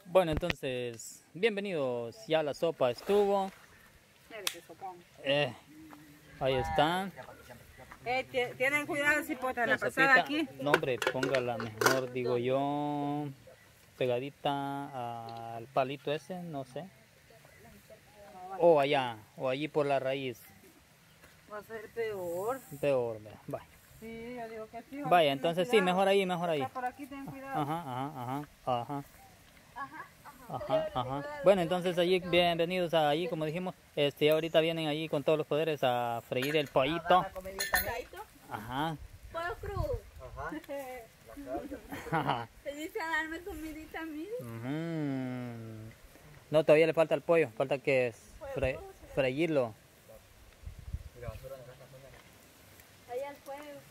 Bueno, entonces, bienvenidos. Ya la sopa estuvo. Ahí están. Tienen cuidado si botan la sopita. pasada aquí. No, hombre, póngala mejor, digo yo, pegadita al palito ese, no sé. O allá, o allí por la raíz. Va a ser peor. Peor, vea. Vaya. Sí, yo digo que sí. Vaya, entonces sí, mejor ahí, mejor ahí. Por aquí ten cuidado. Ajá. Bueno, entonces allí, bienvenidos a allí, como dijimos, ahorita vienen allí con todos los poderes a freír el pollito. Ajá. Pollo crudo. Ajá. Se dice a darme comidita a mí. No, todavía le falta el pollo, falta que freírlo. Allá al fuego.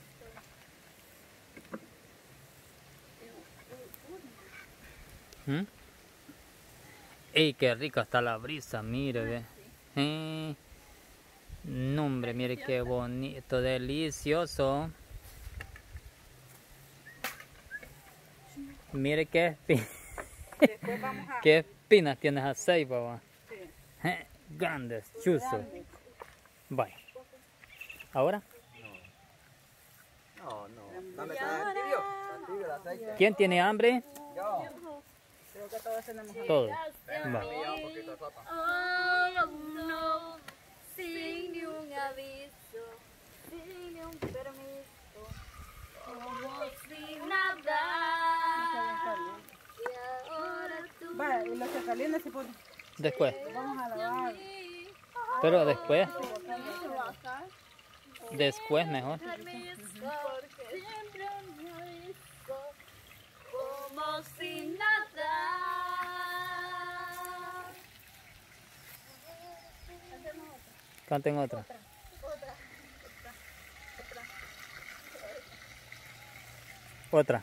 ¡Ey, qué rica está la brisa! Mire, ve. No, hombre, mire qué bonito, delicioso. Mire qué qué espinas tienes a seis, papá. Sí. Grandes, chuzos. Bye. ¿Ahora? No. Dame tibio el aceite. ¿Quién tiene hambre? Yo. Creo que todos tenemos hambre. Todos. Un poquito de sopa. Oh, no, sin ni un aviso, sin ni un permiso, como si nada. Y ahora tú. Vale, y los que calientes se ponen. Después. Vamos a lavar. Pero después. Después mejor. Permiso, siempre un aviso, como si nada. Canten otra. Otra.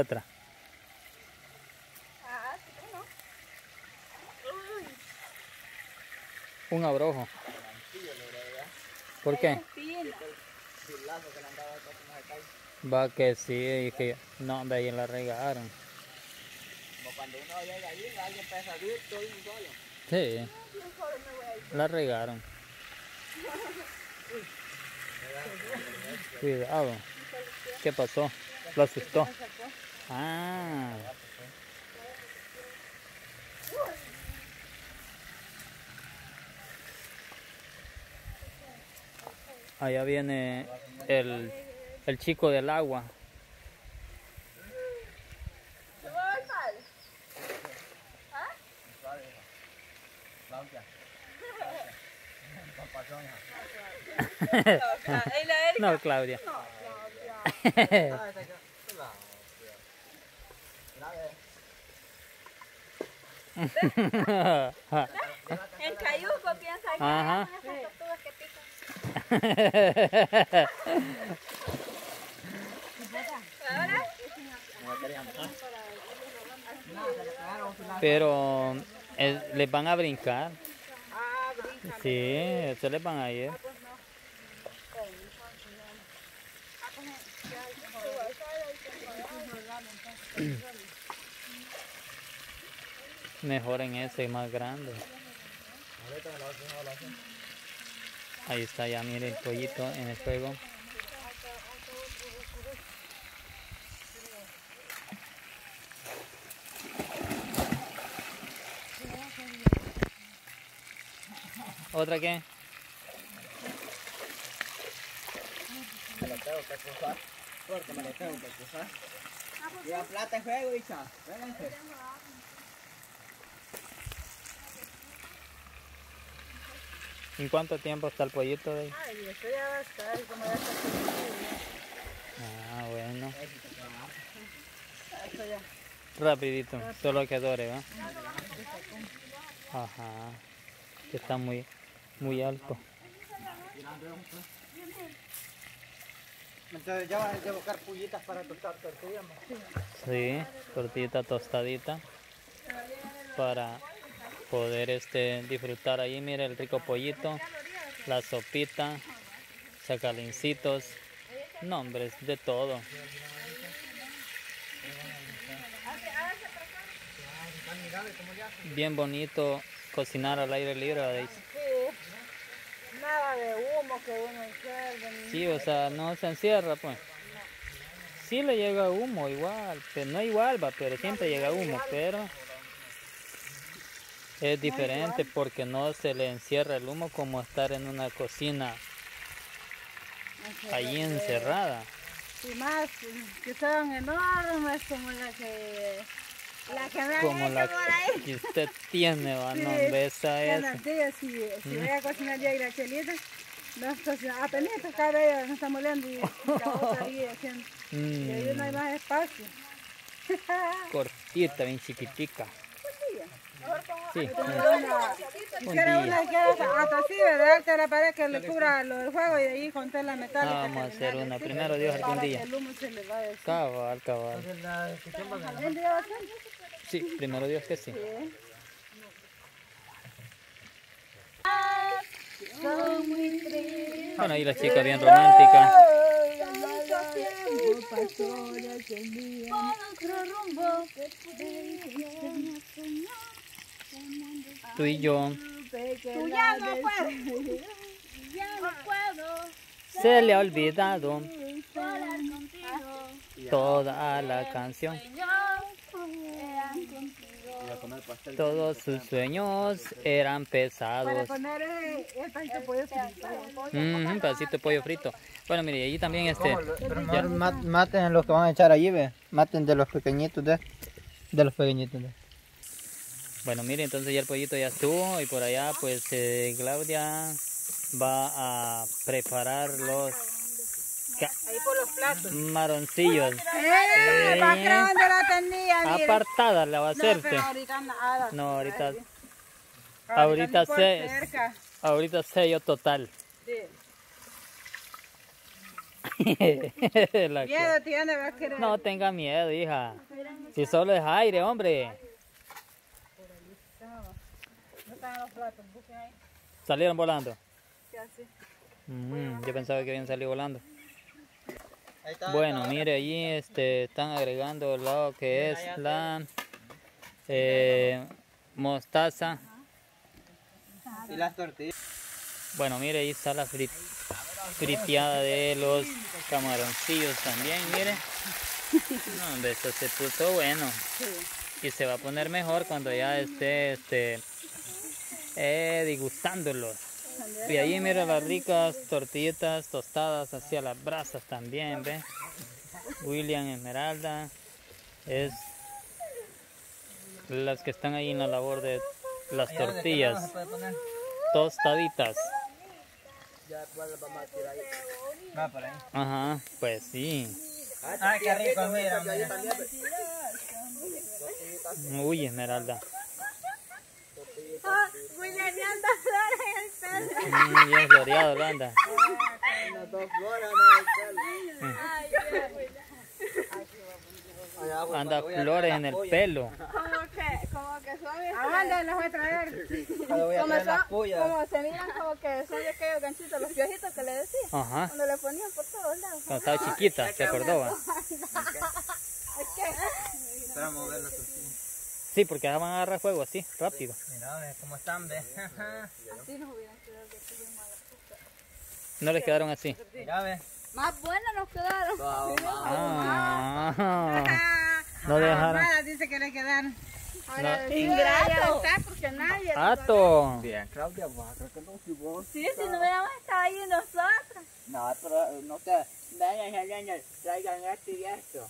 Un abrojo. ¿Por qué? Va que sí, y que no, ve ahí la regaron. Como cuando uno llega allí, alguien empieza a salir, todo un solo. Sí, la regaron. Cuidado. ¿Qué pasó? Lo asustó. Ah. Allá viene el chico del agua. No, Claudia. En Cayuco piensa que Ajá. esas tortugas que pican. Pero les van a brincar. Ah, brinca. Sí, eso les van a ir. Mejor en ese, más grande. Ahí está ya, mire el pollito en el fuego. ¿Otra qué? Me lo tengo que cruzar. Porque me lo tengo que cruzar. Lleva plata en juego, hija. Vénganse. ¿En cuánto tiempo está el pollito de ahí? Ay, esto ya va a estar como ya está. Ah, bueno. Esto ya. Rapidito, solo que dore, ¿va? Ajá. Que está muy alto. Entonces ya van a buscar pullitas para tostar tortillas. Sí, tortillita tostadita. Para poder disfrutar ahí, mire el rico pollito, la sopita, sacalincitos, nombres de todo. bien bonito cocinar al aire libre, ¿verdad? Sí. Nada de humo que uno encierra. Sí, o sea, no se encierra, pues. Sí le llega humo igual, pero no igual, va, pero siempre llega humo, pero es diferente porque no se le encierra el humo como estar en una cocina ahí encerrada. Y más que son enormes como la que me han Como hecho la por ahí. que usted tiene, va, no, Sí, esa es. buenos días, si voy a cocinar yo y la chelita, nos cocinamos, apenas cada ella nos está moliendo y la otra ahí haciendo. Y ahí no hay más espacio. Cortita, bien chiquitica. Sí, Quisiera una que hasta así, ¿verdad? Que la pared que le cubra lo del fuego y de ahí con tela metálica. vamos a hacer una. Primero Dios algún Para que día. el humo se le vaya. Cabal, cabal. Sí, primero Dios que sí. Bueno, ahí la chica bien romántica. Tú y yo. Tú ya no puedes. Ya no puedo Se le ha olvidado volar contigo. toda la canción. Eran contigo. Todos sus sueños eran Para pesados. poner el pedacito de pollo frito. Un pedacito de pollo frito. Bueno, mire, allí también Pero mejor maten los que van a echar allí, ve. Maten de los pequeñitos de los pequeñitos. Bueno, mire, entonces ya el pollito ya estuvo y por allá pues Claudia va a preparar los Ahí por los platos. maroncillos. ¿Para qué dónde la tenía? Mire. Apartada la va a No, hacerte. pero ahorita nada. No, ahorita Ahorita ni por sé, cerca. ahorita sello total. Sí. La Miedo tiene, va a querer. No tenga miedo, hija. Si solo es aire, hombre. No están los platos, busquen ahí. Salieron volando. ¿Qué hace? Yo pensaba que habían salido volando. Ahí está. Bueno, mire, allí están agregando lo que es la mostaza. Y las tortillas. Bueno, mire, ahí está la friteada de los camaroncillos también, mire. No, hombre, esto se puso bueno. Y se va a poner mejor cuando ya esté degustándolos. Y ahí mira las ricas tortillitas tostadas hacia las brasas también, ¿ve? William Esmeralda es las que están ahí en la labor de las tortillas tostaditas. Ya después las vamos a tirar ahí. Va por ahí. Ajá, pues sí. Ay, qué rico, mira, mira. Uy, Esmeralda. William ya anda flores en el pelo. Bien floreado lo anda. Unas 2 flores, Anda flores en el pelo. Como que son ¿A dónde los voy a traer? Voy a traer las pullas. como se miran como que son de aquellos ganchitos, los viejitos que le decía. Ajá. Cuando le ponían por todos lados. Cuando estaba chiquita, se acordó, va. Para mover las tortillas. Sí, porque van a agarrar fuego así, rápido. Mira, ve cómo están, ve. Así nos hubieran quedado de aquellos malos. No les quedaron así. Mira, ve. Más buenas nos quedaron. Ah, no dejaron. Nada, dice que le quedaron. No. Ingrato. Porque nadie. Ato. Bien, Claudia, vos, creo que no, si vos. Sí, si no hubiéramos estado ahí nosotros. No, pero no te. Vayan, traigan esto y esto.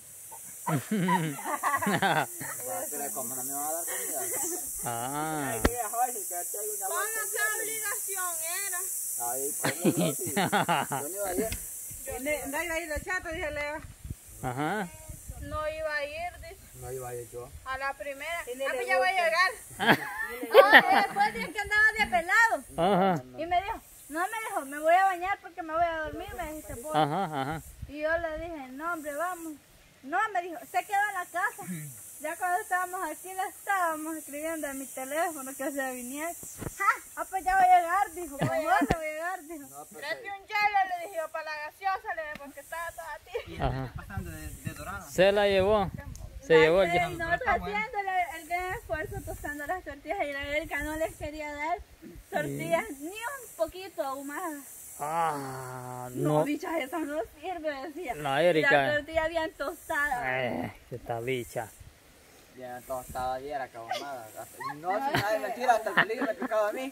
Pero como no me van a dar comida. Ah. ¿Qué obligación era? Ahí, ¿cómo no? Si yo no iba a ir. No iba a ir los chatos, dije Leo. Ajá. No iba a ir, dice. No iba a ir yo. A la primera. Y ni Ah, le pues ya voy a gusta. llegar. Ah, después de que andaba de pelado. Ajá. Y me dijo, no me dijo, me voy a bañar porque me voy a dormir, me dijiste vos. Ajá, ajá. Y yo le dije, no hombre, vamos. No, me dijo, se quedó en la casa. Ya cuando estábamos aquí, le estábamos escribiendo en mi teléfono que se viniera. Ah, pues ya voy a llegar, dijo. Pues yo le voy a llegar, dijo. Tráete un hielo, le dije yo, para la gaseosa, le dije, porque estaba toda a ti. Ajá. Pasando de dorado. Se la llevó. Se llevó el Y ya. nosotros haciendo el gran esfuerzo tostando las tortillas y la Erika no les quería dar tortillas ni un poquito ahumadas. Ah, No, no. bichas, esas no sirve, decía. La Y Erika. la tortilla bien tostada. Esta bicha. Ya tostada ayer acabamada. No, si nadie me tira, hasta el peligro me picaba a mí.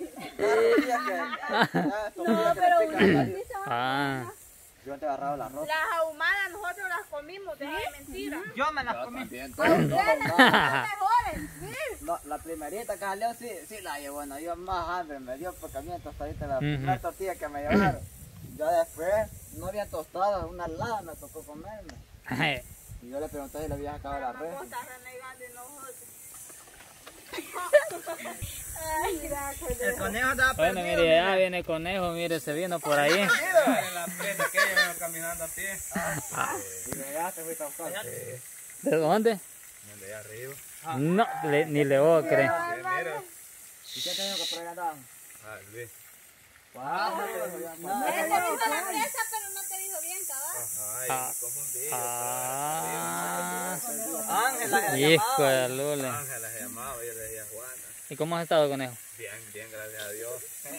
No, pero una tortilla. Ah. Yo te he agarrado la ropa. Las ahumadas nosotros las comimos, deja de mentira. Yo me las comí. A ustedes las mejores, sí. No, la primerita que salió sí la llevo. Bueno, yo más hambre me dio porque a mí tostadita la primera tortilla que me llevaron. Yo después no había tostado, una helada me tocó comerme. Y yo le pregunté si le había sacado la red. Vos estás renegando de nosotros. Ay, gracias. El conejo estaba Bueno, perdido. mire, ya viene el conejo, mire, se vino por ahí. En la presa que iba caminando a pie. Y me llegaste, fuiste a buscar. ¿De dónde? De allá arriba. No, ni le voy a creer. Mira. ¿Y qué te dijo que por ahí andaban? Ah, Luis. Él te dijo la presa, pero no te dijo bien, cabal. Ay, me confundí. Ah, Ángela, hijo de Lule. Ángela se llamaba, yo le decía Juana. ¿Y cómo has estado, conejo? Bien, gracias a Dios.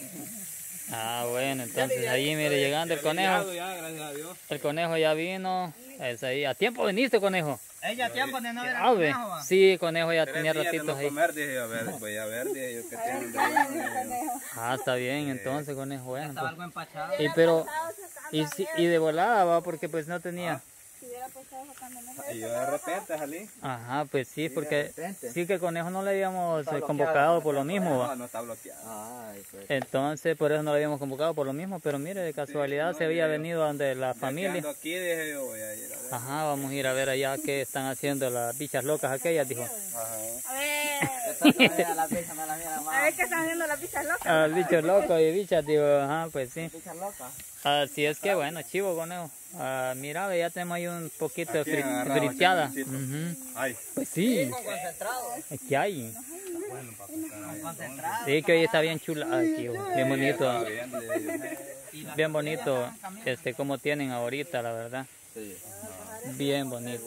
Ah, bueno, entonces ahí, mire, llegando el conejo. Ya, gracias a Dios. El conejo ya vino. Es ahí. ¿A tiempo viniste, conejo? Ella tiempo de no ver Ah, ve. Sí, conejo ya tenía 3 días de ratitos no ahí. comer, dije yo, a ver, voy a ver, dije yo, que tienen de bueno. Ah, está bien, entonces, conejo, bueno. Estaba Pues. algo empachado. Y pero, y de volada, va, porque pues no tenía. Si hubiera pasado sacando Y yo de repente salí. Ajá, pues sí, porque repente. sí que el conejo no le habíamos convocado por lo mismo, va. No está bloqueado. Ay, pues. Entonces, por eso no lo habíamos convocado por lo mismo, pero mire, de casualidad se había venido donde la familia. Ando aquí, dije yo, voy a ir a ver. Ajá, vamos a ir a ver allá qué están haciendo las bichas locas aquellas, dijo. Ajá. A ver. La pizza me la mira A más. ver qué están haciendo las pizzas locas. A los bichos locos y bichas, digo, ajá, pues sí. Pizza loca. Así es que bueno, chivo, conejo. Mira, ve, ya tenemos ahí un poquito de Aquí han agarrado friteada. aquí un Ujú. Ay, Pues sí, Concentrado. aquí hay. bueno, para pasar ahí. Concentrado. Sí, que hoy está bien chula, ay, tío, bien bonito. Estaba bien, dije yo. Bien bonito, como tienen ahorita, la verdad. Sí. Bien bonito.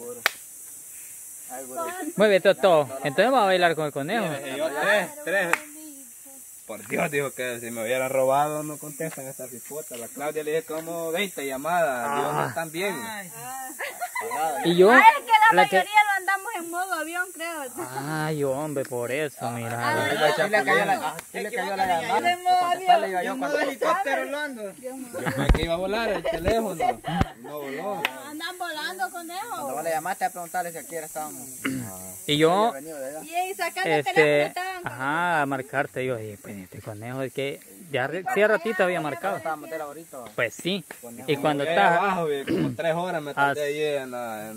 Ay, güey. Mueve todo. Entonces vamos a bailar con el conejo. Y yo tres. Por Dios, dijo que si me hubieran robado no contestan estas hipotas. La Claudia le dije como 20 llamadas. Dios, no están bien. Y yo, Es que la la que... mayoría lo andamos en modo avión, creo. Ay, hombre, por eso, mira. Aquí le cayó la llamada. Contestarle iba yo cuando helicóptero hablando. Que iba a volar el teléfono. No voló. Andan volando, conejo. Cuando le llamaste a preguntarle si aquí estábamos. Y yo, Venido de allá. Y sacando el teléfono estaban. ajá, a marcarte. Yo dije, pues este conejo es que ya sí, a ratito había marcado. Estábamos de la ahorita. Pues sí. Y cuando Llegué estás... abajo, vi, como 3 horas me tardé Ah, allí en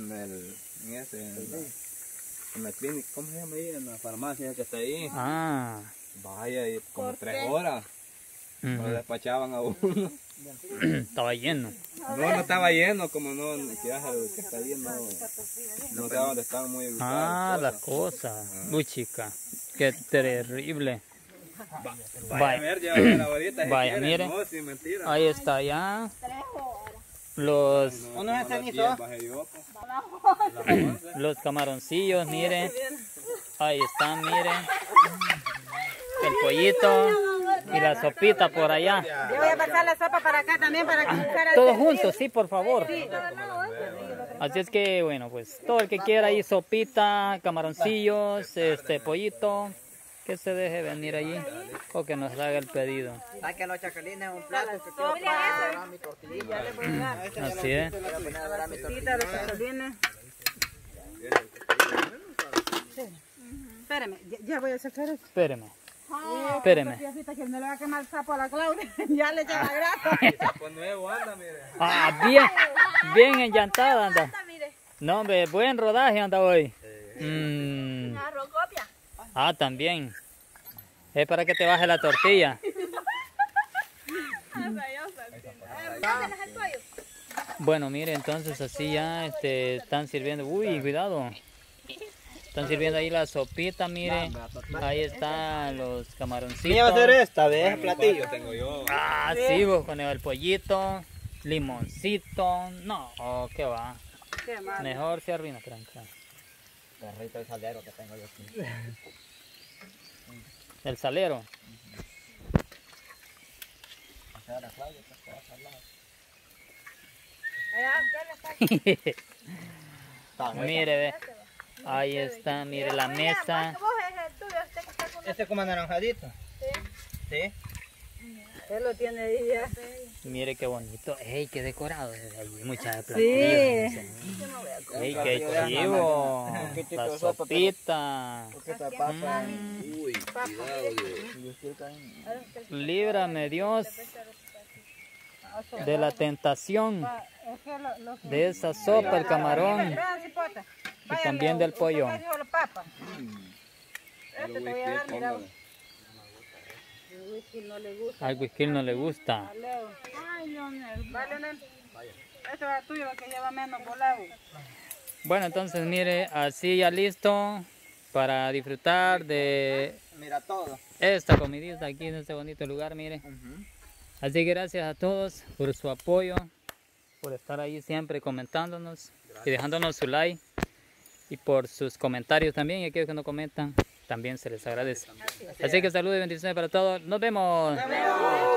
la clínica, ¿cómo se llama ahí? En la farmacia que está ahí. Ah. Vaya, y como 3 horas. Lo Ujú. despachaban a uno. Estaba lleno. No estaba lleno, como no, que está ahí, no estaba donde estaban muy ubicados. Ah, las cosas. Uy, chica. Qué terrible. Vaya, a ver, llévame la varita. si Vaya, quieren. mire. No, sin mentira. Ahí está ya. 3 horas. Los, Uno es Como las cenizo. 10 bajé yo, pues. los camaroncillos, miren. Ahí están, miren. El pollito y la sopita por allá. Yo voy a pasar la sopa para acá también para que usara el Todos juntos, sí, por favor. Así es que, bueno, pues todo el que quiera ahí sopita, camaroncillos, pollito, que se deje venir allí o que nos haga el pedido. Hay que los chacalines un plato que quiero para mi tortilla. Así es. Voy a poner a ver a mi tortilla. Quita los chapulines. Espérame, ya voy a sacar eso. Espéreme. Espéreme. Piecita que no le va a quemar el sapo a la Claudia. Ya le eché la grasa. Pues nuevo anda, mire. Ah, bien, bien enllantada anda. Anda, mire. No, hombre, buen rodaje anda hoy. Arrocopia. Ah, también. Es para que te baje la tortilla. ¿Dónde el pollo? Bueno, mire, entonces así ya están sirviendo. Uy, cuidado. Están sirviendo ahí la sopita, mire. Ahí están los camaroncitos. esta vez, platillo. Tengo yo. Ah, sí, vos con el pollito, limoncito. No, qué va. Qué mal. Mejor se arruina, tranca. Perrito el salero que tengo yo aquí. El salero. O sea, la Claudia que está salada. Mire, ve. Ahí está, mire la mesa. ¿Este como anaranjadito? Sí. Sí. Él lo tiene ahí ya. Mire qué bonito. ¡Ey, qué decorado! Hay muchas Sí. platillos. ¡Ey, qué chivo! La sopita. Uy, cuidado, Líbrame, Dios, de la tentación Es que de esa sopa, el camarón vean, cipota. y también del pollo. Usted dijo la papa. Este te voy a dar, mira. El whisky no le gusta. Al whisky no le gusta. Leo. Ay, Leonel. Va, Leonel. Esto es tuyo, que lleva menos volado. Bueno, entonces mire, así ya listo para disfrutar de Mira todo. esta comidita aquí en este bonito lugar, mire. Así que gracias a todos por su apoyo, por estar ahí siempre comentándonos y dejándonos su like, y por sus comentarios también, y aquellos que no comentan también se les agradece. Así que saludos y bendiciones para todos. Nos vemos.